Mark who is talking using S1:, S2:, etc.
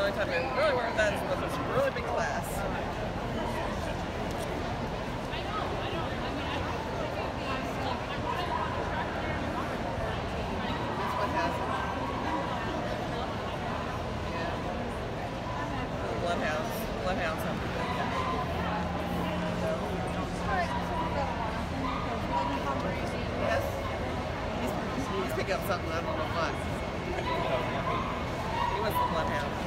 S1: only time I really wear that is with this really big class. This one has it. Yeah. Bloodhounds have it. Yes. He's picking up something, I don't know what. He was the bloodhound.